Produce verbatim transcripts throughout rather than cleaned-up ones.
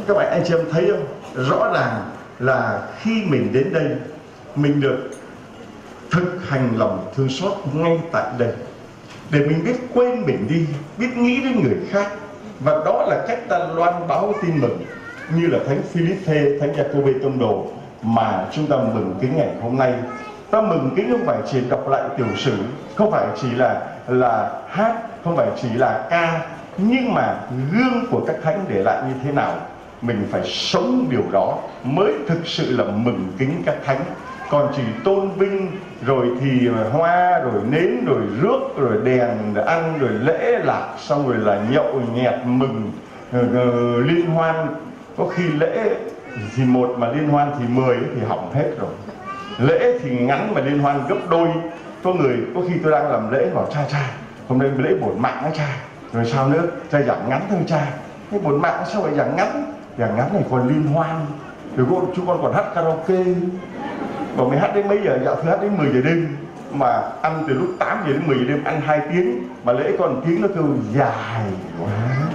Các bạn anh chị em thấy không? Rõ ràng là khi mình đến đây, mình được thực hành lòng thương xót ngay tại đây, để mình biết quên mình đi, biết nghĩ đến người khác. Và đó là cách ta loan báo tin mừng, như là Thánh Philippe, Thánh Giacôbê Tông Đồ mà chúng ta mừng kính ngày hôm nay. Ta mừng kính không phải chỉ đọc lại tiểu sử, không phải chỉ là là hát, không phải chỉ là ca, nhưng mà gương của các thánh để lại như thế nào, mình phải sống điều đó mới thực sự là mừng kính các thánh. Còn chỉ tôn vinh rồi thì hoa, rồi nến, rồi rước, rồi đèn, rồi ăn, rồi lễ lạc, xong rồi là nhậu nhẹt mừng uh, uh, liên hoan. Có khi lễ thì một mà liên hoan thì mười thì hỏng hết rồi. Lễ thì ngắn mà liên hoan gấp đôi. Có người, có khi tôi đang làm lễ bảo cha cha hôm nay lễ bổn mạng á cha, rồi sao nữa, cha giảng ngắn thôi cha. Cái bổn mạng sao lại giảng ngắn? Giảng ngắn này còn liên hoan, rồi cô, chú con còn hát karaoke. Bảo mày hát đến mấy giờ? Dạ thưa hát đến mười giờ đêm. Mà ăn từ lúc tám giờ đến mười giờ đêm, ăn hai tiếng. Mà lễ còn tiếng nó kêu dài quá.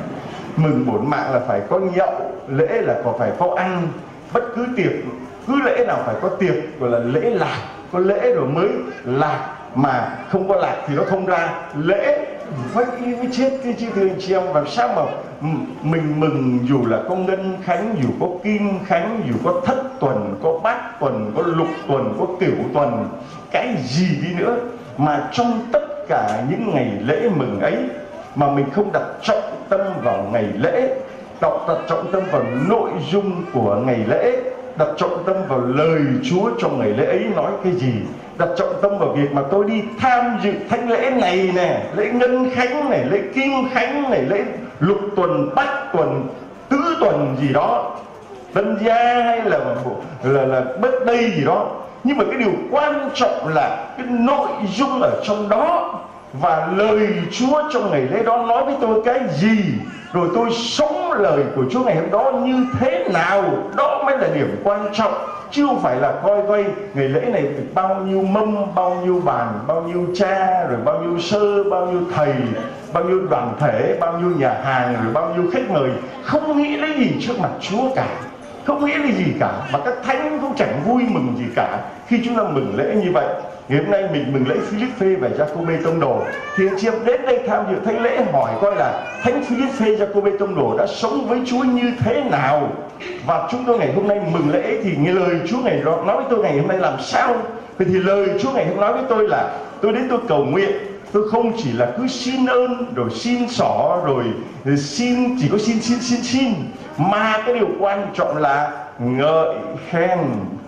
Mừng bổn mạng là phải có nhậu, lễ là còn phải có ăn. Bất cứ tiệc, cứ lễ nào phải có tiệc, gọi là lễ lạc. Có lễ rồi mới lạc, mà không có lạc thì nó không ra lễ. Phải mới chết cái chứ thưa anh chị em. Và sao mà mình mừng dù là có ngân khánh, dù có kim khánh, dù có thất tuần, có bát tuần, có lục tuần, có cửu tuần, cái gì đi nữa, mà trong tất cả những ngày lễ mừng ấy mà mình không đặt trọng tâm vào ngày lễ, đặt, đặt trọng tâm vào nội dung của ngày lễ, đặt trọng tâm vào lời Chúa trong ngày lễ ấy nói cái gì, đặt trọng tâm vào việc mà tôi đi tham dự thánh lễ này nè, lễ ngân khánh này, lễ kim khánh này, lễ lục tuần, bát tuần, tứ tuần gì đó, tân gia hay là là là bất đây gì đó. Nhưng mà cái điều quan trọng là cái nội dung ở trong đó, và lời Chúa trong ngày lễ đó nói với tôi cái gì, rồi tôi sống lời của Chúa ngày hôm đó như thế nào. Đó mới là điểm quan trọng, chứ không phải là coi coi ngày lễ này bao nhiêu mâm, bao nhiêu bàn, bao nhiêu cha, rồi bao nhiêu sơ, bao nhiêu thầy, bao nhiêu đoàn thể, bao nhiêu nhà hàng, rồi bao nhiêu khách mời. Không nghĩ lấy gì trước mặt Chúa cả, không nghĩ lấy gì cả, mà các thánh cũng chẳng vui mừng gì cả khi chúng ta mừng lễ như vậy. Ngày hôm nay mình mừng lễ Philippe và Giacôbê Tông Đồ, thì anh chị em đến đây tham dự thánh lễ hỏi coi là Thánh Philippe, Giacôbê Tông Đồ đã sống với Chúa như thế nào. Và chúng tôi ngày hôm nay mừng lễ thì nghe lời Chúa ngày đó nói với tôi ngày hôm nay làm sao. Vậy thì lời Chúa ngày hôm nay nói với tôi là tôi đến tôi cầu nguyện, tôi không chỉ là cứ xin ơn rồi xin xỏ rồi xin, chỉ có xin xin xin xin, mà cái điều quan trọng là ngợi khen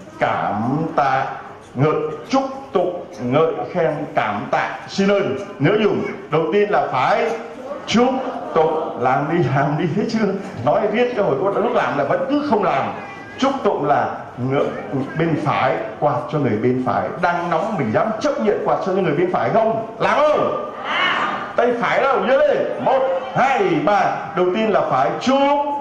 cảm tạ, ngợi chúc tụng, ngợi khen cảm tạ, xin ơn. Nhớ dùng đầu tiên là phải chúc tụng, làm đi làm đi, thấy chưa? Nói viết cái hồi có lúc làm là vẫn cứ không làm. Chúc tụng là ngợi bên phải, quạt cho người bên phải. Đang nóng mình dám chấp nhận quạt cho người bên phải không? Làm không? Tay phải đâu, nhớ lên. Một, hai, ba. Đầu tiên là phải chúc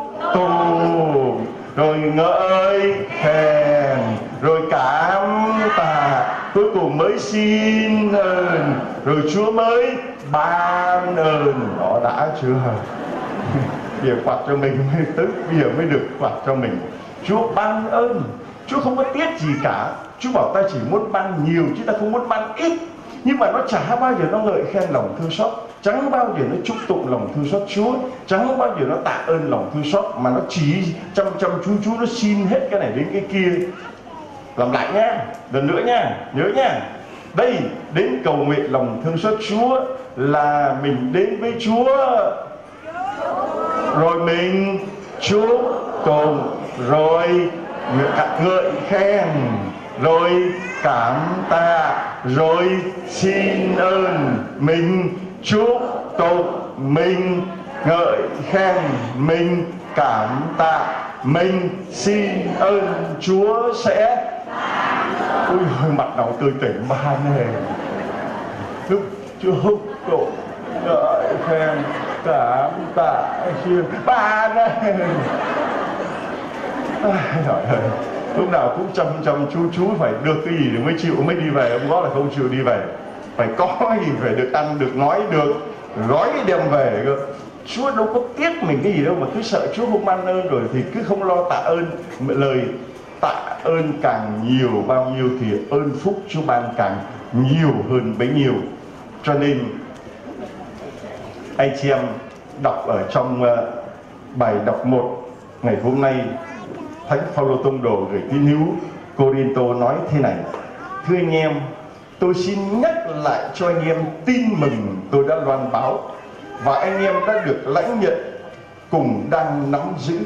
tụng, rồi ngợi khen, rồi cảm tạ, cuối cùng mới xin ơn, rồi Chúa mới ban ơn. Đó đã chưa? Bây giờ quạt cho mình mới tức, bây giờ mới được quạt cho mình. Chúa ban ơn, Chúa không có tiếc gì cả. Chúa bảo ta chỉ muốn ban nhiều chứ ta không muốn ban ít. Nhưng mà nó chả bao giờ nó ngợi khen lòng thương xót, chẳng bao giờ nó chúc tụng lòng thương xót Chúa, chẳng bao giờ nó tạ ơn lòng thương xót, mà nó chỉ chăm chăm chú chú nó xin hết cái này đến cái kia. Làm lại nhá, lần nữa nhá, nhớ nhá. Đây, đến cầu nguyện lòng thương xót Chúa là mình đến với Chúa, rồi mình chúc tụng, rồi ngợi khen, rồi cảm tạ, rồi xin ơn. Mình chúc tụng, mình ngợi khen, mình cảm tạ, mình xin ơn. Chúa sẽ ôi ôi, mặt nào tươi tỉnh ba này. Lúc chúc tụng, ngợi khen, cảm tạ, xin ba này. Ai trời ơi, lúc nào cũng chăm chăm chú chú phải được cái gì thì mới chịu mới đi về. Ông đó là không chịu đi về, phải có gì, phải được ăn, được nói, được gói đem về cơ. Chúa đâu có tiếc mình cái gì đâu, mà cứ sợ Chúa không ban ơn rồi thì cứ không lo tạ ơn. Lời tạ ơn càng nhiều bao nhiêu thì ơn phúc Chúa ban càng nhiều hơn bấy nhiêu. Cho nên anh chị em đọc ở trong uh, bài đọc một ngày hôm nay, Thánh Phaolô tông đồ gửi tín hữu Cô-rinh-tô nói thế này: thưa anh em, tôi xin nhắc lại cho anh em tin mừng tôi đã loan báo và anh em đã được lãnh nhận cùng đang nắm giữ.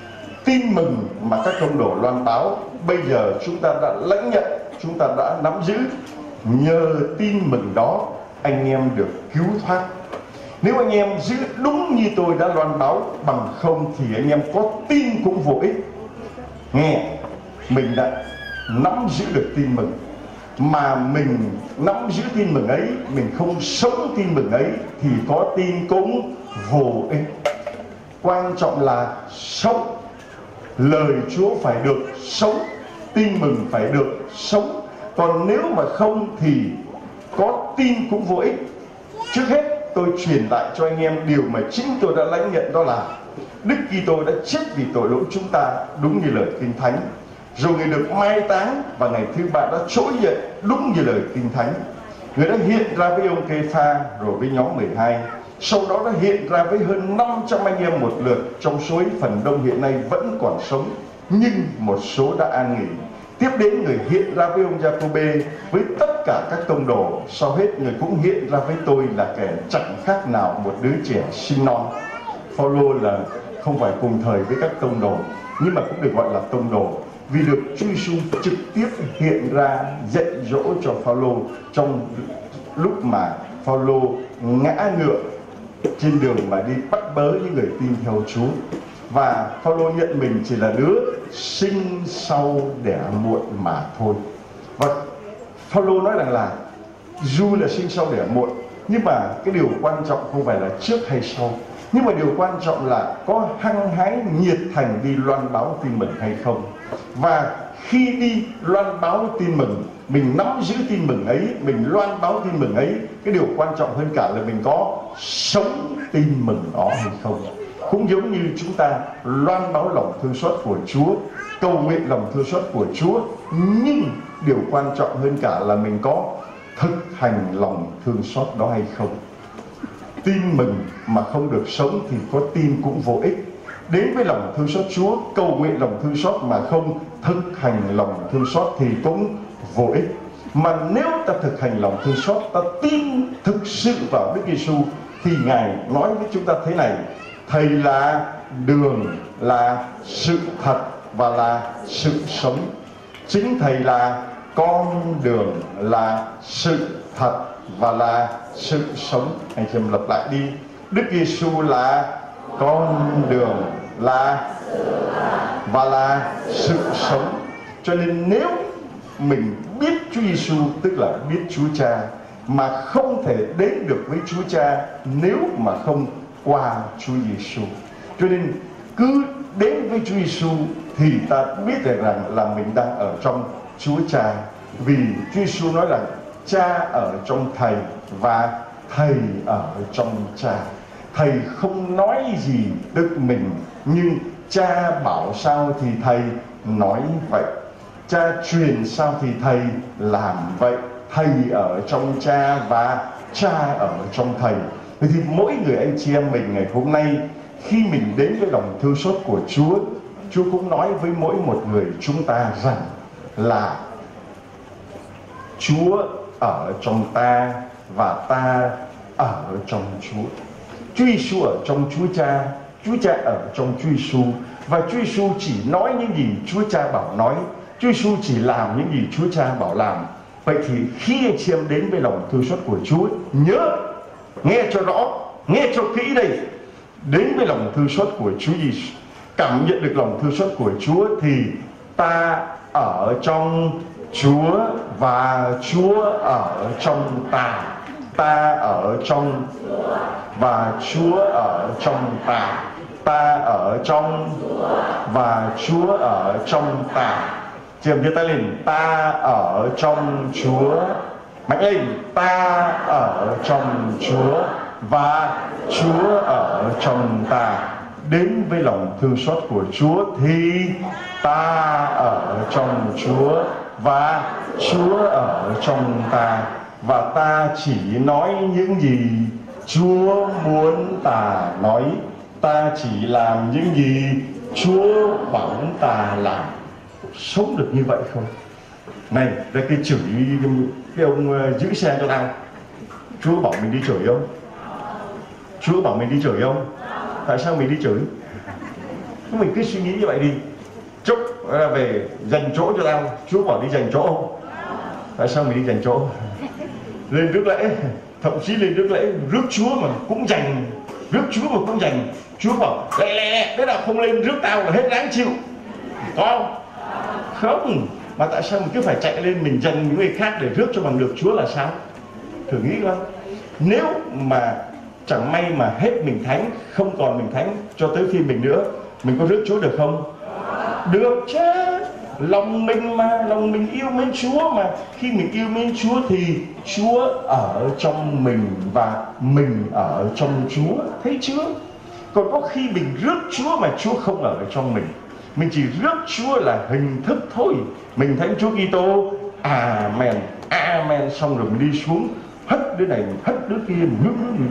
Tin mừng mà các tông đồ loan báo bây giờ chúng ta đã lãnh nhận, chúng ta đã nắm giữ. Nhờ tin mừng đó anh em được cứu thoát. Nếu anh em giữ đúng như tôi đã loan báo, bằng không thì anh em có tin cũng vô ích. Nghe, mình đã nắm giữ được tin mừng, mà mình nắm giữ tin mừng ấy, mình không sống tin mừng ấy thì có tin cũng vô ích. Quan trọng là sống. Lời Chúa phải được sống, tin mừng phải được sống. Còn nếu mà không thì có tin cũng vô ích. Trước hết tôi truyền lại cho anh em điều mà chính tôi đã lãnh nhận, đó là Đức Kitô đã chết vì tội lỗi chúng ta, đúng như lời Kinh Thánh. Rồi Người được mai táng và ngày thứ ba đã trỗi dậy, đúng như lời Kinh Thánh. Người đã hiện ra với ông Kê-pha rồi với nhóm mười hai. Sau đó đã hiện ra với hơn năm trăm anh em một lượt, trong số ấy phần đông hiện nay vẫn còn sống, nhưng một số đã an nghỉ. Tiếp đến Người hiện ra với ông Gia-cô-bê, với tất cả các tông đồ. Sau hết Người cũng hiện ra với tôi là kẻ chẳng khác nào một đứa trẻ sinh non. Phaolô là không phải cùng thời với các tông đồ, nhưng mà cũng được gọi là tông đồ, vì được Chúa Giêsu trực tiếp hiện ra dạy dỗ cho Phaolô trong lúc mà Phaolô ngã ngựa trên đường mà đi bắt bớ những người tin theo Chúa. Và Phaolô nhận mình chỉ là đứa sinh sau đẻ muộn mà thôi. Và Phaolô nói rằng là dù là sinh sau đẻ muộn, nhưng mà cái điều quan trọng không phải là trước hay sau, nhưng mà điều quan trọng là có hăng hái nhiệt thành đi loan báo tin mừng hay không. Và khi đi loan báo tin mừng, mình nắm giữ tin mừng ấy, mình loan báo tin mừng ấy, cái điều quan trọng hơn cả là mình có sống tin mừng đó hay không. Cũng giống như chúng ta loan báo lòng thương xót của Chúa, cầu nguyện lòng thương xót của Chúa, nhưng điều quan trọng hơn cả là mình có thực hành lòng thương xót đó hay không. Tin mừng mà không được sống thì có tin cũng vô ích. Đến với lòng thương xót Chúa, cầu nguyện lòng thương xót mà không thực hành lòng thương xót thì cũng vô ích. Mà nếu ta thực hành lòng thương xót, ta tin thực sự vào Đức Giêsu, thì Ngài nói với chúng ta thế này: Thầy là đường, là sự thật và là sự sống. Chính Thầy là con đường, là sự thật và là sự sống. Anh chị em lặp lại đi: Đức Giêsu là con đường, là và là sự sống. Cho nên nếu mình biết Chúa Giêsu, tức là biết Chúa Cha, mà không thể đến được với Chúa Cha nếu mà không qua Chúa Giêsu. Cho nên cứ đến với Chúa Giêsu thì ta biết được rằng là mình đang ở trong Chúa Cha. Vì Chúa Giêsu nói rằng Cha ở trong Thầy và Thầy ở trong Cha. Thầy không nói gì tức mình, nhưng Cha bảo sao thì Thầy nói vậy. Cha truyền sao thì Thầy làm vậy. Thầy ở trong Cha và Cha ở trong Thầy. Vậy thì mỗi người anh chị em mình ngày hôm nay, khi mình đến với lòng thương xót của Chúa, Chúa cũng nói với mỗi một người chúng ta rằng là Chúa ở trong ta và ta ở trong Chúa. Chúa Giêsu ở trong Chúa Cha, Chúa Cha ở trong Chúa Giêsu, và Chúa Giêsu chỉ nói những gì Chúa Cha bảo nói, Chúa Giêsu chỉ làm những gì Chúa Cha bảo làm. Vậy thì khi anh chị em đến với lòng thương xót của Chúa, nhớ nghe cho rõ, nghe cho kỹ đây. Đến với lòng thương xót của Chúa Giêsu, cảm nhận được lòng thương xót của Chúa, thì ta ở trong Chúa và Chúa ở trong ta. Ta ở trong và Chúa ở trong ta. Ta ở trong và Chúa ở trong ta. Chị em giơ tay lên: ta ở trong Chúa. Mạnh lên: ta ở trong Chúa và Chúa ở trong ta. Đến với lòng thương xót của Chúa thì ta ở trong Chúa và Chúa ở trong ta, và ta chỉ nói những gì Chúa muốn ta nói, ta chỉ làm những gì Chúa bảo ta làm. Sống được như vậy không? Này, đây cái chửi cái ông giữ xe cho tao, Chúa bảo mình đi chửi không? Chúa bảo mình đi chửi không? Tại sao mình đi chửi? Mình cứ suy nghĩ như vậy đi. Chúc là về dành chỗ cho tao, Chúa bảo đi dành chỗ không? Tại sao mình đi dành chỗ? Lên rước lễ, thậm chí lên rước lễ rước Chúa mà cũng dành, rước Chúa mà cũng dành. Chúa bảo lẹ lẹ, thế nào không lên rước tao là hết đáng chịu, có không? Không. Mà tại sao mình cứ phải chạy lên mình dành những người khác để rước cho bằng được Chúa là sao? Thử nghĩ coi. Nếu mà chẳng may mà hết mình thánh, không còn mình thánh cho tới khi mình nữa, mình có rước Chúa được không? Được chứ. Lòng mình mà, lòng mình yêu mến Chúa mà. Khi mình yêu mến Chúa thì Chúa ở trong mình và mình ở trong Chúa. Thấy chưa? Còn có khi mình rước Chúa mà Chúa không ở trong mình, mình chỉ rước Chúa là hình thức thôi. Mình thánh Chúa Kitô, amen, amen, xong rồi mình đi xuống hất đứa này, hất đứa kia, mình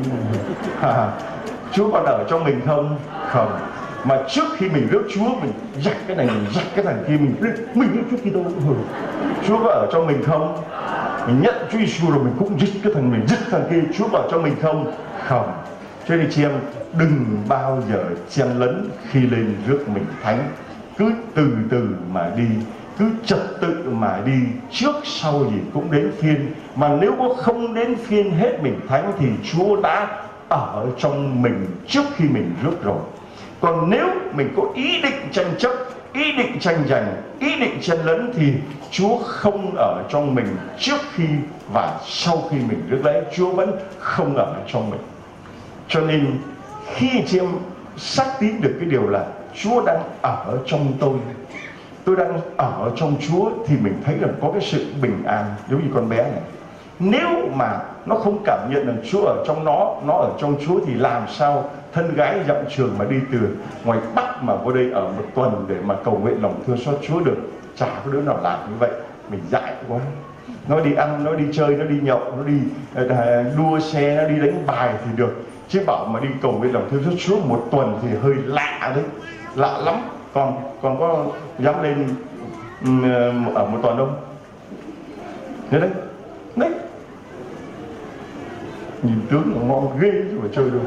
à, Chúa còn ở trong mình không? Không. Mà trước khi mình rước Chúa, mình giặt cái này, mình giặt cái thằng kia, mình mình rước Chúa Kitô. Chúa có ở trong mình không? Mình nhận Chúa Giêsu rồi mình cũng giết cái thằng mình, giết thằng kia, Chúa có ở trong mình không? Không. Cho nên chị em đừng bao giờ chen lấn khi lên rước mình thánh. Cứ từ từ mà đi, cứ trật tự mà đi, trước sau gì cũng đến phiên. Mà nếu có không đến phiên hết mình thánh thì Chúa đã ở trong mình trước khi mình rước rồi. Còn nếu mình có ý định tranh chấp, ý định tranh giành, ý định chen lấn thì Chúa không ở trong mình trước khi và sau khi mình rước lễ. Chúa vẫn không ở trong mình. Cho nên khi chị em xác tín được cái điều là Chúa đang ở trong tôi, tôi đang ở trong Chúa, thì mình thấy là có cái sự bình an. Giống như con bé này, nếu mà nó không cảm nhận rằng Chúa ở trong nó, nó ở trong Chúa, thì làm sao thân gái dặm trường mà đi từ ngoài Bắc mà vô đây ở một tuần để mà cầu nguyện lòng thương xót Chúa được? Chả có đứa nào làm như vậy. Mình dại quá. Nó đi ăn, nó đi chơi, nó đi nhậu, nó đi đua xe, nó đi đánh bài thì được, chứ bảo mà đi cầu nguyện lòng thương xót Chúa một tuần thì hơi lạ đấy, lạ lắm. Còn còn có dám lên ở một tuần không? Thế đấy, đấy, nhìn tướng nó ngon ghê chứ mà chơi được.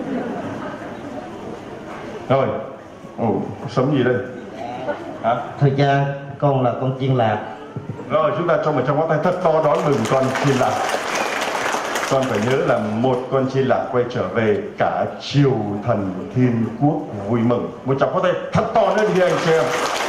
Rồi, ồ, sống gì đây? Hả? Thưa cha, con là con chiên lạc. Rồi, chúng ta cho một trong ngón tay thật to đón mừng con chiên lạc. Con phải nhớ là một con chiên lạc quay trở về, cả triều thần thiên quốc vui mừng. Một trong ngón tay thật to nữa đi anh xem.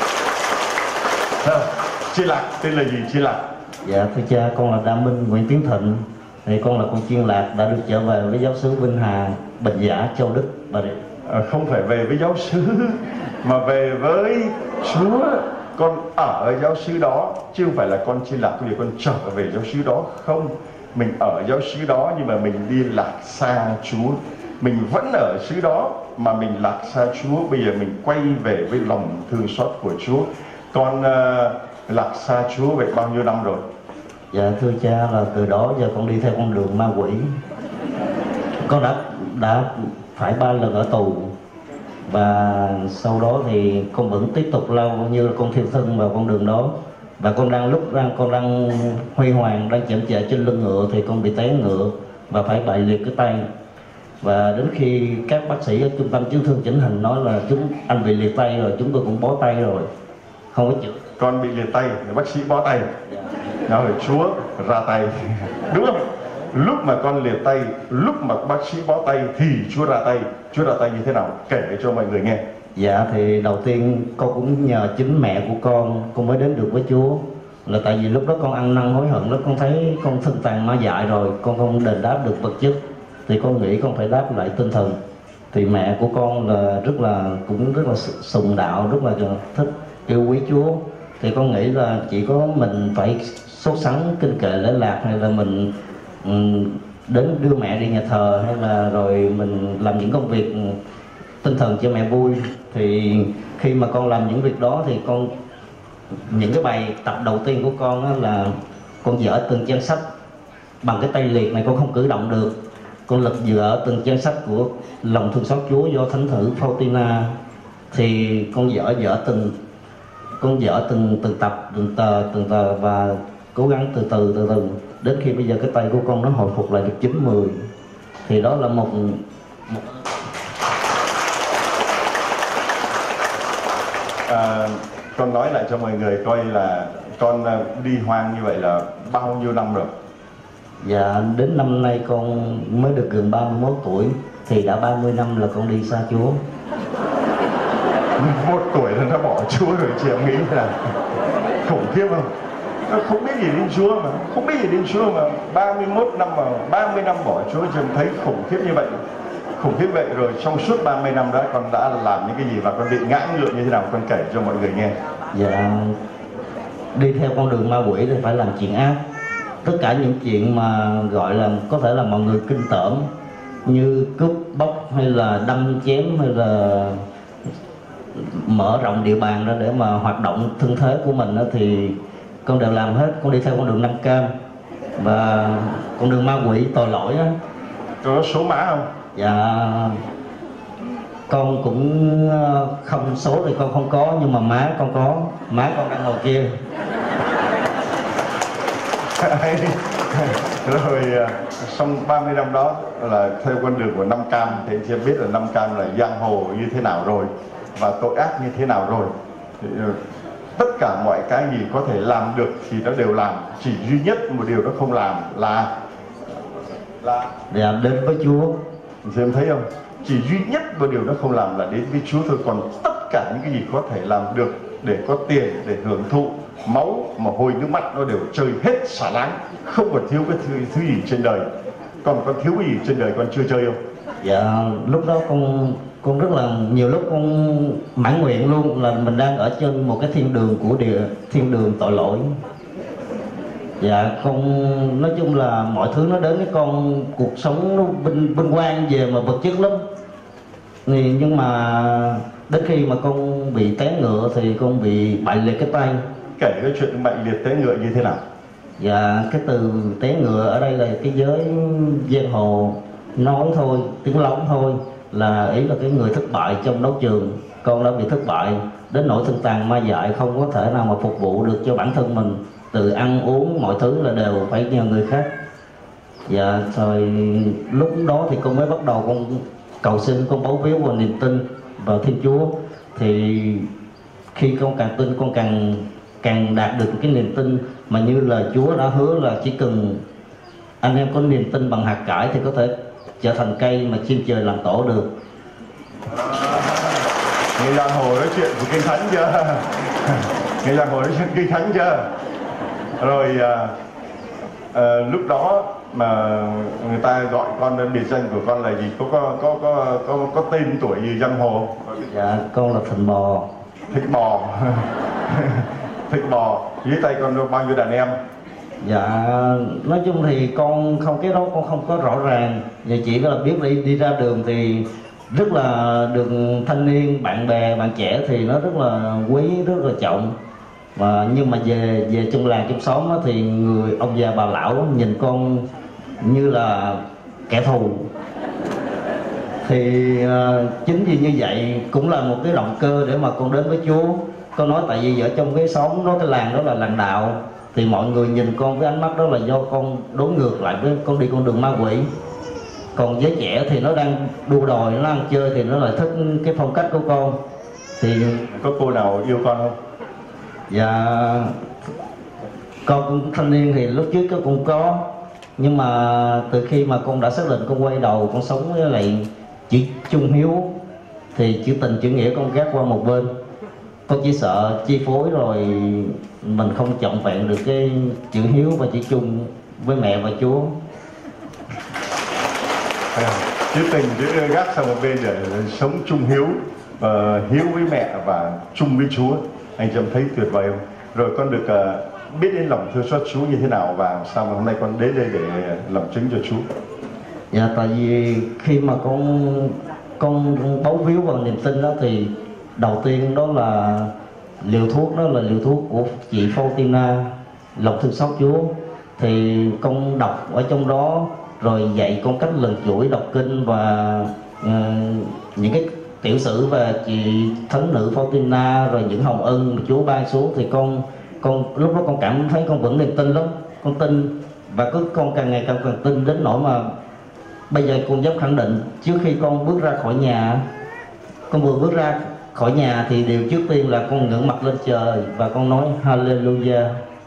Chiên lạc tên là gì chiên lạc? Dạ thưa cha, con là Đa Minh Nguyễn Tiến Thịnh. Thì con là con chiên lạc đã được trở về với giáo xứ Vinh Hà, Bình Giả, Châu Đức, Bà Rịa. À, không phải về với giáo xứ mà về với Chúa. Con ở giáo xứ đó chứ không phải là con chiên lạc vì con trở về giáo xứ đó. Không, mình ở giáo xứ đó nhưng mà mình đi lạc xa Chúa. Mình vẫn ở xứ đó mà mình lạc xa Chúa. Bây giờ mình quay về với lòng thương xót của Chúa. Con uh, lạc xa Chúa vậy bao nhiêu năm rồi? Dạ thưa cha, là từ đó giờ con đi theo con đường ma quỷ. Con đã đã phải ba lần ở tù, và sau đó thì con vẫn tiếp tục lâu như là con thiêu thân vào con đường đó. Và con đang lúc đang con đang huy hoàng, đang chậm chệ trên lưng ngựa thì con bị té ngựa và phải bại liệt cái tay. Và đến khi các bác sĩ ở trung tâm chấn thương chỉnh hình nói là chúng anh bị liệt tay rồi, chúng tôi cũng bó tay rồi, không có chữa. Con bị liệt tay, bác sĩ bó tay. Nói rồi Chúa ra tay. Đúng không? Lúc mà con liệt tay, lúc mà bác sĩ bó tay thì Chúa ra tay. Chúa ra tay như thế nào? Kể cho mọi người nghe. Dạ thì đầu tiên con cũng nhờ chính mẹ của con, con mới đến được với Chúa. Là tại vì lúc đó con ăn năn hối hận lắm, con thấy con thân tàn ma dại rồi, con không đền đáp được vật chất, thì con nghĩ con phải đáp lại tinh thần. Thì mẹ của con là rất là cũng rất là sùng đạo, rất là thích yêu quý Chúa. Thì con nghĩ là chỉ có mình phải sốt sắng kinh kệ lễ lạc, hay là mình um, đến đưa mẹ đi nhà thờ, hay là rồi mình làm những công việc tinh thần cho mẹ vui. Thì khi mà con làm những việc đó thì con, những cái bài tập đầu tiên của con á là con dở từng trang sách. Bằng cái tay liệt này con không cử động được, con lật dở từng trang sách của Lòng Thương Xót Chúa do Thánh nữ Faustina. Thì con dở dở từng con dở từng từng tập, từng tờ từng tờ và cố gắng từ từ từ từ đến khi bây giờ cái tay của con nó hồi phục lại được chín mười. Thì đó là một, một... À, con nói lại cho mọi người coi là con đi hoang như vậy là bao nhiêu năm rồi? Dạ đến năm nay con mới được gần ba mươi mốt tuổi, thì đã ba mươi năm là con đi xa Chúa. Một tuổi là nó bỏ Chúa rồi, chị em nghĩ là khủng khiếp không? Nó không biết gì đến Chúa mà, không biết gì đến Chúa mà ba mươi mốt năm mà ba mươi năm bỏ Chúa, chị em thấy khủng khiếp như vậy. Khủng khiếp vậy rồi trong suốt ba mươi năm đó con đã làm những cái gì và con bị ngã ngựa như thế nào, con kể cho mọi người nghe. Dạ, đi theo con đường ma quỷ thì phải làm chuyện ác. Tất cả những chuyện mà gọi là có thể là mọi người kinh tởm, như cướp bóc hay là đâm chém hay là mở rộng địa bàn ra để mà hoạt động thân thế của mình đó, thì con đều làm hết. Con đi theo con đường Nam Cam và con đường ma quỷ tội lỗi á. Có số mã không? Dạ con cũng không, số thì con không có, nhưng mà má con có. Má con đang ngồi kia. Rồi xong ba mươi năm đó là theo con đường của Nam Cam, thì chị biết là Nam Cam là giang hồ như thế nào rồi và tội ác như thế nào rồi. Thì, tất cả mọi cái gì có thể làm được thì nó đều làm, chỉ duy nhất một điều nó không làm là là dạ, đến với Chúa. Thì em thấy không? Chỉ duy nhất một điều nó không làm là đến với Chúa thôi. Còn tất cả những cái gì có thể làm được để có tiền, để hưởng thụ máu, mồ hôi, nước mắt, nó đều chơi hết xả láng. Không còn thiếu cái thứ, thứ gì trên đời. Còn con thiếu cái gì trên đời con chưa chơi không? Dạ lúc đó con con rất là nhiều lúc con mãn nguyện luôn là mình đang ở trên một cái thiên đường của địa thiên đường tội lỗi. Dạ con nói chung là mọi thứ nó đến với con, cuộc sống nó vinh vinh quang về mà vật chất lắm. Thì nhưng mà đến khi mà con bị té ngựa thì con bị bại liệt cái tay. Kể cái chuyện bại liệt té ngựa như thế nào? Dạ cái từ té ngựa ở đây là cái giới giang hồ nói thôi, tiếng lóng thôi, là ý là cái người thất bại trong đấu trường. Con đã bị thất bại đến nỗi thân tàn ma dại, không có thể nào mà phục vụ được cho bản thân mình. Từ ăn uống mọi thứ là đều phải nhờ người khác. Dạ rồi lúc đó thì con mới bắt đầu con cầu xin, con bấu víu vào niềm tin vào Thiên Chúa. Thì khi con càng tin, con càng càng đạt được cái niềm tin mà như là Chúa đã hứa là chỉ cần anh em có niềm tin bằng hạt cải thì có thể trở thành cây mà chim trời làm tổ được. Nghe giang hồ nói chuyện của Kinh Thánh chưa? Nghe giang hồ nói chuyện Kinh Thánh chưa? Rồi à, à, lúc đó mà người ta gọi con, biệt danh của con là gì? Có có có có có, có tên tuổi gì giang hồ? Dạ con là Thịnh Bò. Thịnh Bò. Thịnh Bò. Dưới tay con có bao nhiêu đàn em? Dạ nói chung thì con không, cái đó con không có rõ ràng. Và chỉ là biết đi đi ra đường thì rất là được thanh niên, bạn bè, bạn trẻ thì nó rất là quý, rất là trọng. Và nhưng mà về về trong làng trong xóm đó, thì người ông già bà lão nhìn con như là kẻ thù. Thì uh, chính vì như vậy cũng là một cái động cơ để mà con đến với Chúa. Con nói tại vì ở trong cái xóm đó, cái làng đó là làng đạo, thì mọi người nhìn con với ánh mắt đó là do con đối ngược lại với con đi con đường ma quỷ. Còn giới trẻ thì nó đang đua đòi, nó ăn chơi thì nó lại thích cái phong cách của con. Thì có cô nào yêu con không? Dạ con thanh niên thì lúc trước con cũng có, nhưng mà từ khi mà con đã xác định con quay đầu con sống với lại chữ trung hiếu thì chữ tình chữ nghĩa con gác qua một bên. Con chỉ sợ chi phối rồi mình không trọn vẹn được cái chữ hiếu và chữ chung với mẹ và Chúa. Chữ tình chữ gác sang một bên để sống trung hiếu, uh, hiếu với mẹ và chung với Chúa. Anh Trâm thấy tuyệt vời không? Rồi con được uh, biết đến lòng thương xót Chúa như thế nào và sao mà hôm nay con đến đây để làm chứng cho Chúa? Dạ, tại vì khi mà con con bấu víu vào niềm tin đó thì đầu tiên đó là liều thuốc, đó là liều thuốc của chị Faustina, lòng thương xót Chúa. Thì con đọc ở trong đó rồi dạy con cách lần chuỗi đọc kinh và uh, những cái tiểu sử về chị thánh nữ Faustina, rồi những hồng ân mà Chúa ban xuống, thì con con lúc đó con cảm thấy con vẫn niềm tin lắm, con tin và cứ con càng ngày càng càng tin đến nỗi mà bây giờ con dám khẳng định trước khi con bước ra khỏi nhà, con vừa bước ra khỏi nhà thì điều trước tiên là con ngẩng mặt lên trời và con nói Hallelujah.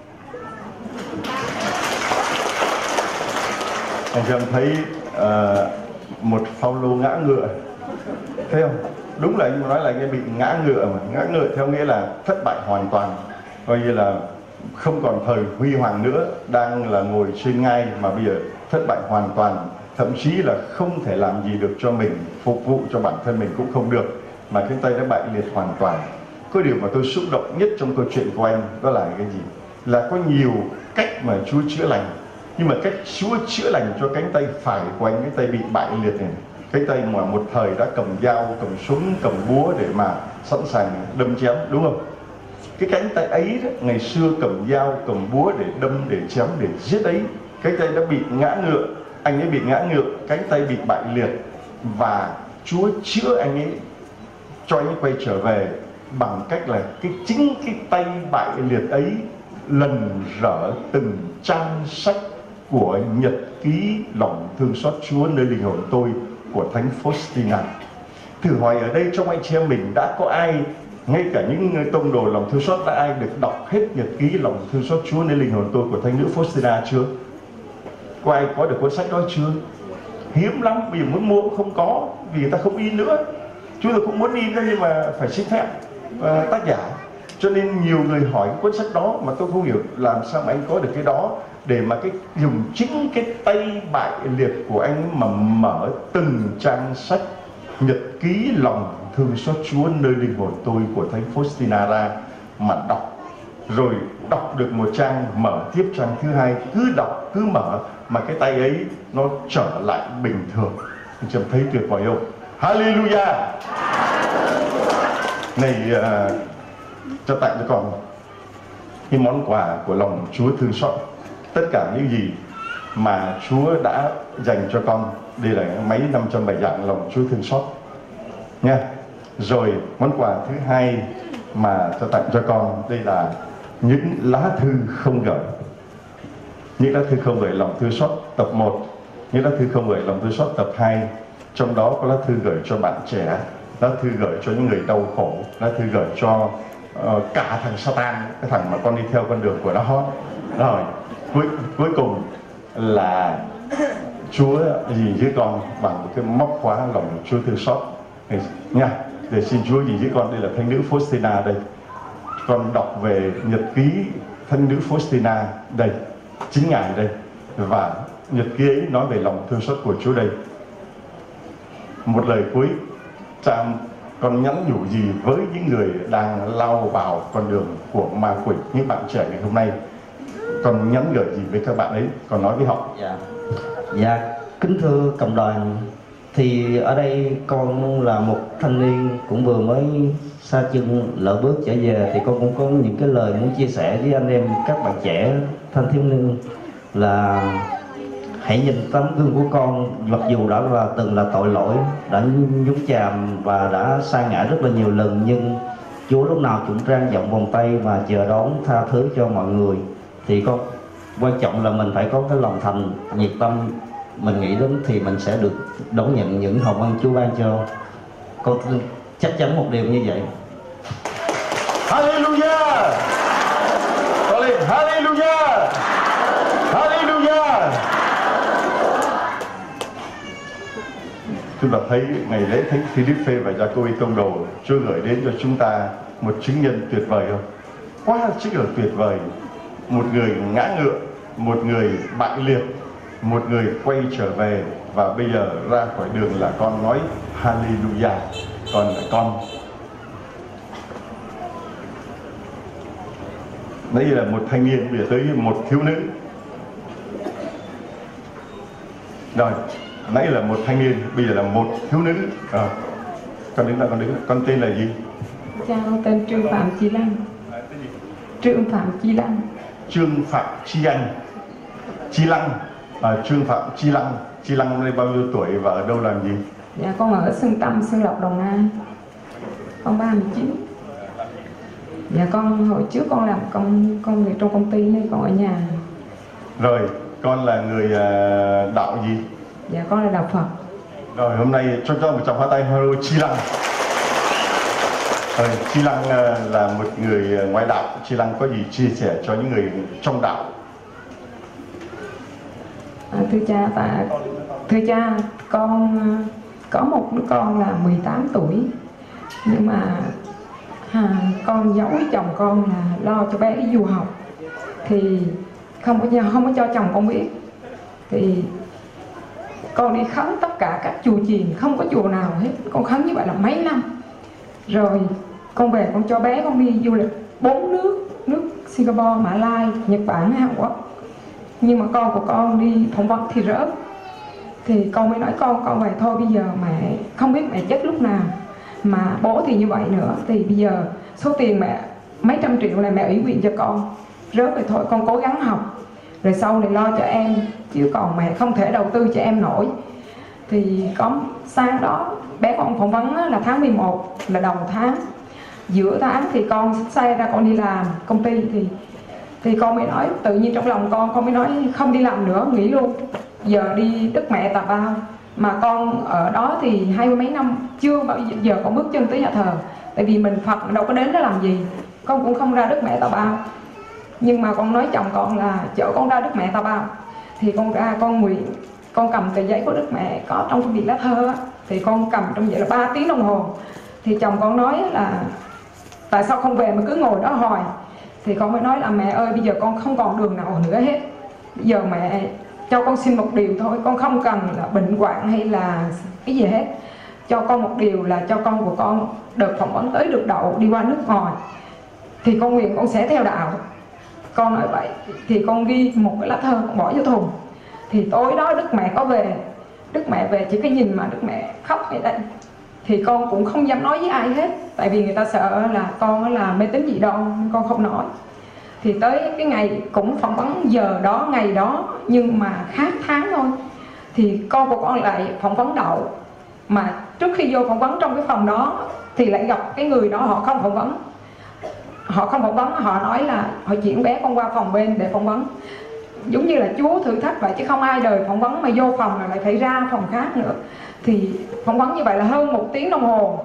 Anh em thấy uh, một Phaolô ngã ngựa, thấy không? Đúng là anh nói là anh ấy bị ngã ngựa mà. Ngã ngựa theo nghĩa là thất bại hoàn toàn, coi như là không còn thời huy hoàng nữa, đang là ngồi trên ngai mà bây giờ thất bại hoàn toàn, thậm chí là không thể làm gì được cho mình, phục vụ cho bản thân mình cũng không được, mà cái tay đã bại liệt hoàn toàn. Có điều mà tôi xúc động nhất trong câu chuyện của anh đó là cái gì? Là có nhiều cách mà Chúa chữa lành, nhưng mà cách Chúa chữa lành cho cánh tay phải của anh, cái tay bị bại liệt này, cái tay mà một thời đã cầm dao, cầm súng, cầm búa để mà sẵn sàng đâm chém, đúng không? Cái cánh tay ấy đó, ngày xưa cầm dao, cầm búa để đâm, để chém, để giết ấy, cái tay đã bị ngã ngựa, anh ấy bị ngã ngựa, cánh tay bị bại liệt, và Chúa chữa anh ấy, cho anh ấy quay trở về bằng cách là cái chính cái tay bại liệt ấy lần rỡ từng trang sách của nhật ký lòng thương xót Chúa nơi linh hồn tôi của Thánh Faustina. Thử hỏi ở đây trong anh chị em mình đã có ai, ngay cả những tông đồ lòng thương xót, đã ai được đọc hết nhật ký lòng thương xót Chúa nơi linh hồn tôi của Thánh nữ Faustina chưa? Có ai có được cuốn sách đó chưa? Hiếm lắm, bây giờ muốn mua cũng không có, vì người ta không in nữa. Chúng tôi cũng muốn in nhưng mà phải xin phép uh, tác giả. Cho nên nhiều người hỏi cuốn sách đó mà tôi không hiểu làm sao mà anh có được cái đó, để mà cái dùng chính cái tay bại liệt của anh mà mở từng trang sách nhật ký lòng thương xót Chúa nơi linh hồn tôi của Thánh Faustina ra mà đọc. Rồi đọc được một trang, mở tiếp trang thứ hai, cứ đọc, cứ mở mà cái tay ấy nó trở lại bình thường. Anh chị thấy tuyệt vời không? Hallelujah! Này, uh, cho tặng cho con cái món quà của lòng Chúa thương xót. Tất cả những gì mà Chúa đã dành cho con, đây là mấy năm trăm bài giảng lòng Chúa thương xót nha. Rồi món quà thứ hai mà cho tặng cho con, đây là những lá thư không gửi. Những lá thư không gửi lòng thương xót tập một, những lá thư không gửi lòng thương xót tập hai. Trong đó có lá thư gửi cho bạn trẻ, lá thư gửi cho những người đau khổ, lá thư gửi cho uh, cả thằng Satan, cái thằng mà con đi theo con đường của nó hot. Rồi cuối cuối cùng là Chúa gìn giữ con bằng một cái móc khóa lòng Chúa thương xót nha. Để xin Chúa gìn giữ con. Đây là Thánh nữ Faustina đây. Con đọc về nhật ký Thánh nữ Faustina đây, chính ngài đây, và nhật ký ấy nói về lòng thương xót của Chúa đây. Một lời cuối, cha con nhắn nhủ gì với những người đang lao vào con đường của ma quỷ, những bạn trẻ ngày hôm nay, con nhắn gửi gì với các bạn ấy, còn nói với họ? Dạ, dạ kính thưa cộng đoàn, thì ở đây con là một thanh niên cũng vừa mới xa chân lỡ bước trở về, thì con cũng có những cái lời muốn chia sẻ với anh em các bạn trẻ thanh thiếu niên là hãy nhìn tấm gương của con, mặc dù đã là từng là tội lỗi, đã nhúng chàm và đã sa ngã rất là nhiều lần, nhưng Chúa lúc nào cũng trang rộng vòng tay và chờ đón tha thứ cho mọi người. Thì con quan trọng là mình phải có cái lòng thành, nhiệt tâm, mình nghĩ đến thì mình sẽ được đón nhận những hồng ân Chúa ban cho. Con chắc chắn một điều như vậy. Hallelujah! Có lên Hallelujah! Hallelujah! Chúng ta thấy ngày lễ Thánh Philippe và Giacobi tông đồ, Chúa gửi đến cho chúng ta một chứng nhân tuyệt vời không? Quá chính là tuyệt vời. Một người ngã ngựa, một người bại liệt, một người quay trở về, và bây giờ ra khỏi đường là con nói Hallelujah. Còn là con đây là một thanh niên, bây giờ tới một thiếu nữ. Rồi nãy là một thanh niên, bây giờ là một thiếu nữ. À, con đứng lại, con đứng lại. Con tên là gì? Cha con tên Trương Phạm Chi Lăng. Trương Phạm Chi Lăng. Trương Phạm Chi Anh. Chi Lăng. À, Trương Phạm Chi Lăng. Chi Lăng năm nay bao nhiêu tuổi và ở đâu làm gì? Dạ con ở Xuân Tâm, Xuân Lộc, Đồng Nai. Con ba mươi chín. Dạ con hồi trước con làm công công việc trong công ty nên con ở nhà. Rồi, con là người uh, đạo gì? Dạ con là đạo Phật. Rồi, hôm nay cho cho một tràng pháo tay Hero Chi Lăng. Rồi, Chi Lăng uh, là một người ngoại đạo. Chi Lăng có gì chia sẻ cho những người trong đạo? À, thưa cha, tại thưa cha, con có một đứa con là mười tám tuổi, nhưng mà à, con giấu với chồng con là lo cho bé đi du học, thì không có không có cho chồng con biết, thì con đi khấn tất cả các chùa chiền, không có chùa nào hết, con khấn như vậy là mấy năm rồi. Con về con cho bé con đi du lịch bốn nước, nước Singapore, Mã Lai, Nhật Bản, Hàn Quốc, nhưng mà con của con đi phỏng vấn thì rớt. Thì con mới nói con con về thôi, bây giờ mẹ không biết mẹ chết lúc nào, mà bố thì như vậy nữa, thì bây giờ số tiền mẹ mấy trăm triệu này mẹ ủy quyền cho con, rớt rồi thôi con cố gắng học rồi sau này lo cho em, chứ còn mẹ không thể đầu tư cho em nổi. Thì có sáng đó bé con phỏng vấn là tháng mười một là đầu tháng, giữa tháng thì con xe ra con đi làm công ty, thì thì con mới nói tự nhiên trong lòng con con mới nói không đi làm nữa, nghỉ luôn, giờ đi Đức Mẹ Tà Bao. Mà con ở đó thì hai mươi mấy năm chưa bao giờ con bước chân tới nhà thờ, tại vì mình Phật đâu có đến đó làm gì, con cũng không ra Đức Mẹ Tà Bao. Nhưng mà con nói chồng con là chở con ra Đức Mẹ Tà Bao, thì con ra con nguyện, con cầm tờ giấy của Đức Mẹ có trong cái bìa lá thơ á, thì con cầm trong vậy là ba tiếng đồng hồ. Thì chồng con nói là tại sao không về mà cứ ngồi đó hoài. Thì con mới nói là mẹ ơi, bây giờ con không còn đường nào nữa hết, bây giờ mẹ cho con xin một điều thôi, con không cần là bệnh hoạn hay là cái gì hết, cho con một điều là cho con của con đợt phỏng vấn tới được đậu đi qua nước ngoài, thì con nguyện con sẽ theo đạo. Con nói vậy thì con ghi một cái lá thơ con bỏ vô thùng. Thì tối đó Đức Mẹ có về, Đức Mẹ về chỉ cái nhìn mà Đức Mẹ khóc vậy đây, thì con cũng không dám nói với ai hết, tại vì người ta sợ là con là mê tín dị đoan, con không nói. Thì tới cái ngày cũng phỏng vấn giờ đó, ngày đó, nhưng mà khác tháng thôi, thì con của con lại phỏng vấn đậu. Mà trước khi vô phỏng vấn trong cái phòng đó thì lại gặp cái người đó, họ không phỏng vấn, họ không phỏng vấn, họ nói là họ chuyển bé con qua phòng bên để phỏng vấn, giống như là Chúa thử thách vậy, chứ không ai đời phỏng vấn mà vô phòng là lại phải ra phòng khác nữa. Thì phỏng vấn như vậy là hơn một tiếng đồng hồ,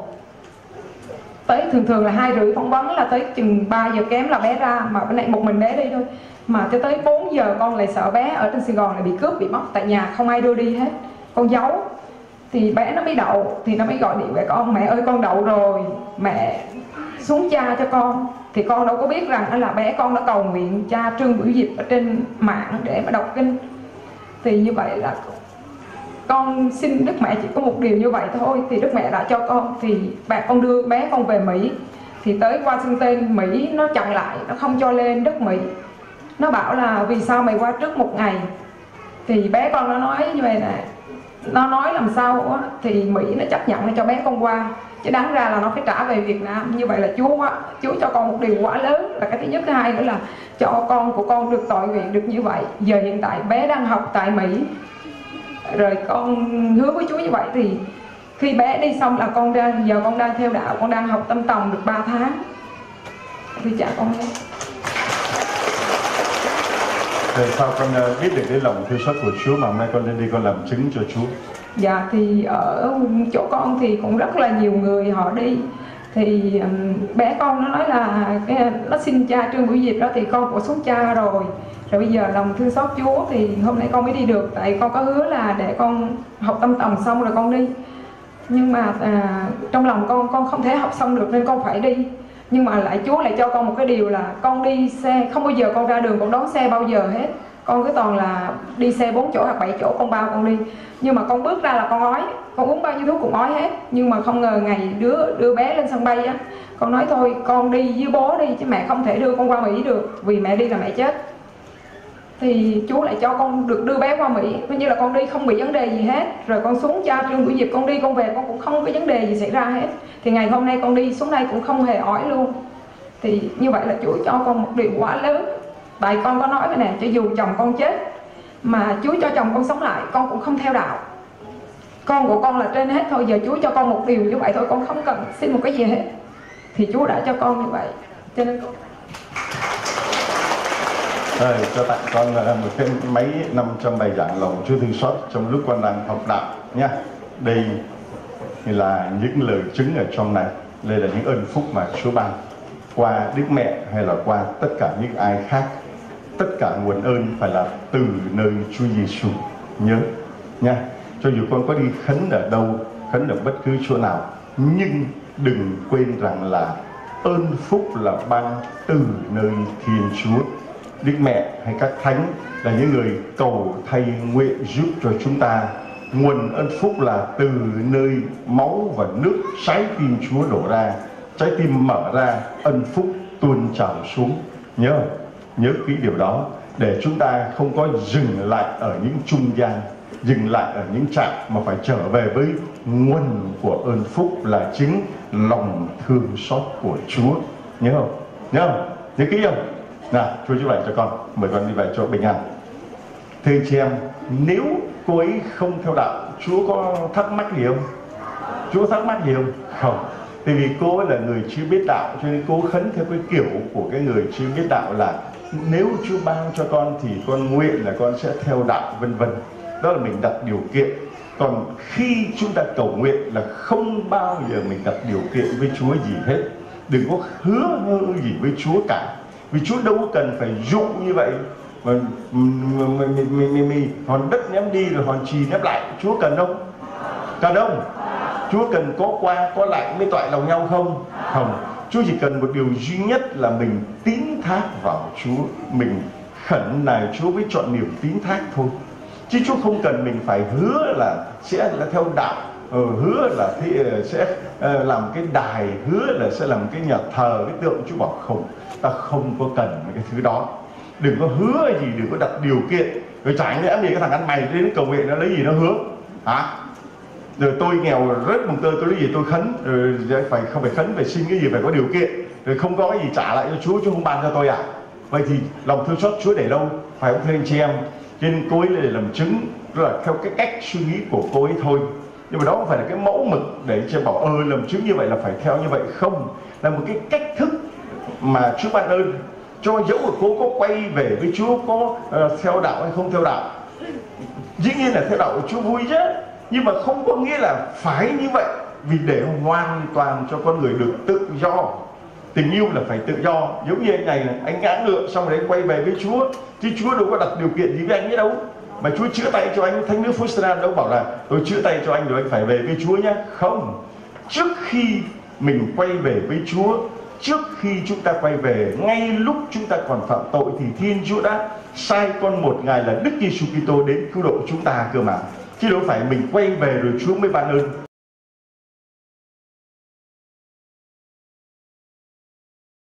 tới thường thường là hai rưỡi phỏng vấn, là tới chừng ba giờ kém là bé ra, mà bên này một mình bé đi thôi, mà cho tới bốn giờ con lại sợ bé ở trên Sài Gòn lại bị cướp, bị mất, tại nhà không ai đưa đi hết, con giấu. Thì bé nó mới đậu, thì nó mới gọi điện về con, mẹ ơi con đậu rồi, mẹ xuống cha cho con. Thì con đâu có biết rằng là bé con đã cầu nguyện cha Trương Bửu Diệp ở trên mạng để mà đọc kinh. Thì như vậy là con xin Đức Mẹ chỉ có một điều như vậy thôi, thì Đức Mẹ đã cho con. Thì bạn con đưa bé con về Mỹ, thì tới Washington Mỹ nó chặn lại, nó không cho lên đất Mỹ, nó bảo là vì sao mày qua trước một ngày. Thì bé con nó nói như vậy nè, nó nói làm sao á, thì Mỹ nó chấp nhận cho bé con qua, chứ đáng ra là nó phải trả về Việt Nam. Như vậy là Chúa á, Chúa cho con một điều quá lớn, là cái thứ nhất. Thứ hai nữa là cho con của con được tội nguyện được như vậy. Giờ hiện tại bé đang học tại Mỹ, rồi con hứa với Chúa như vậy, thì khi bé đi xong là con đang, giờ con đang theo đạo, con đang học tâm tòng được ba tháng. Thì cha con nghe. Rồi sao con biết được cái lòng thương xót của Chúa mà hôm nay con lên đi con làm chứng cho Chúa? Dạ thì ở chỗ con thì cũng rất là nhiều người họ đi. Thì um, bé con nó nói là cái, nó xin cha Trương Bửu Diệp đó, thì con cũng xuống cha rồi. Rồi bây giờ lòng thương xót Chúa thì hôm nay con mới đi được, tại con có hứa là để con học tâm tòng xong rồi con đi. Nhưng mà à, trong lòng con con không thể học xong được nên con phải đi. Nhưng mà lại Chúa lại cho con một cái điều là con đi xe, không bao giờ con ra đường con đón xe bao giờ hết. Con cứ toàn là đi xe bốn chỗ hoặc bảy chỗ con bao con đi. Nhưng mà con bước ra là con ói, con uống bao nhiêu thuốc cũng ói hết. Nhưng mà không ngờ ngày đứa đưa bé lên sân bay á, con nói thôi con đi với bố đi, chứ mẹ không thể đưa con qua Mỹ được, vì mẹ đi là mẹ chết. thì Chúa lại cho con được đưa bé qua Mỹ, coi như là con đi không bị vấn đề gì hết. Rồi con xuống cha trương buổi dịp con đi con về con cũng không có vấn đề gì xảy ra hết. Thì ngày hôm nay con đi xuống đây cũng không hề ói luôn. Thì như vậy là Chúa cho con một điều quá lớn. Tại con có nói vậy nè, cho dù chồng con chết mà Chúa cho chồng con sống lại, con cũng không theo đạo. Con của con là trên hết thôi. Giờ Chúa cho con một điều như vậy thôi, con không cần xin một cái gì hết. Thì Chúa đã cho con như vậy, cho nên con Rồi, cho tặng con một cái máy năm trăm bài giảng lòng Chúa thương xót trong lúc con đang học đạo nha. Đây là những lời chứng ở trong này. Đây là những ơn phúc mà Chúa ban qua Đức Mẹ hay là qua tất cả những ai khác. Tất cả nguồn ơn phải là từ nơi Chúa Giêsu. Nhớ nha. Cho dù con có đi khấn ở đâu, khấn ở bất cứ chỗ nào, nhưng đừng quên rằng là ơn phúc là ban từ nơi Thiên Chúa. Đức Mẹ hay các thánh là những người cầu thay nguyện giúp cho chúng ta. Nguồn ơn phúc là từ nơi máu và nước trái tim Chúa đổ ra. Trái tim mở ra, ân phúc tuôn trào xuống. Nhớ, nhớ kỹ điều đó, để chúng ta không có dừng lại ở những trung gian, dừng lại ở những trạm, mà phải trở về với nguồn của ơn phúc là chính lòng thương xót của Chúa. Nhớ không? Nhớ không? Nhớ kỹ không? Nào, Chúa chúc lành cho con, mời con đi về chỗ bình an. Thưa chị em, nếu cô ấy không theo đạo, Chúa có thắc mắc gì không? Chúa thắc mắc gì không? Không. Tại vì cô ấy là người chưa biết đạo, cho nên cô khấn theo cái kiểu của cái người chưa biết đạo là nếu Chúa ban cho con thì con nguyện là con sẽ theo đạo, vân vân. Đó là mình đặt điều kiện. Còn khi chúng ta cầu nguyện là không bao giờ mình đặt điều kiện với Chúa gì hết. Đừng có hứa hơ gì với Chúa cả. Vì Chúa đâu có cần phải dụ như vậy mà hòn đất ném đi rồi hòn chì ném lại. Chúa cần không? Cần không? Chúa cần có qua có lại mới toại lòng nhau không? Không. Chúa chỉ cần một điều duy nhất là mình tín thác vào Chúa, mình khẩn nài Chúa với trọn niềm tín thác thôi. Chứ Chúa không cần mình phải hứa là sẽ là theo đạo, ừ, hứa là thì sẽ uh, làm cái đài, hứa là sẽ làm cái nhà thờ, cái tượng. Chúa bảo không, ta không có cần cái thứ đó. Đừng có hứa gì, đừng có đặt điều kiện. Rồi chẳng lẽ vì cái thằng ăn mày đến cầu nguyện nó lấy gì nó hứa hả? Rồi tôi nghèo rớt mồng tơi, tôi lấy gì tôi khấn, rồi phải không phải khấn, phải xin cái gì phải có điều kiện, rồi không có cái gì trả lại cho Chúa, Chúa không ban cho tôi à? Vậy thì lòng thương xót Chúa để đâu? Phải không thưa anh chị em? Cho nên cô ấy để làm chứng, đó là theo cái cách suy nghĩ của cô ấy thôi. Nhưng mà đó không phải là cái mẫu mực để cho bảo ơ làm chứng như vậy là phải theo như vậy. Không, là một cái cách thức mà Chúa ban ơn. Cho dẫu là cô có quay về với Chúa, có uh, theo đạo hay không theo đạo, dĩ nhiên là theo đạo của Chúa vui chứ, nhưng mà không có nghĩa là phải như vậy. Vì để hoàn toàn cho con người được tự do. Tình yêu là phải tự do. Giống như anh này, anh ngã ngựa xong rồi anh quay về với Chúa, chứ Chúa đâu có đặt điều kiện gì với anh ấy đâu. Mà Chúa chữa tay cho anh, thánh nữ Faustina đâu bảo là tôi chữa tay cho anh rồi anh phải về với Chúa nhé. Không. Trước khi mình quay về với Chúa, trước khi chúng ta quay về, ngay lúc chúng ta còn phạm tội, thì Thiên Chúa đã sai con một Ngài là Đức Giêsu Kitô đến cứu độ chúng ta cơ mà. Chứ đâu phải mình quay về rồi Chúa mới ban ơn.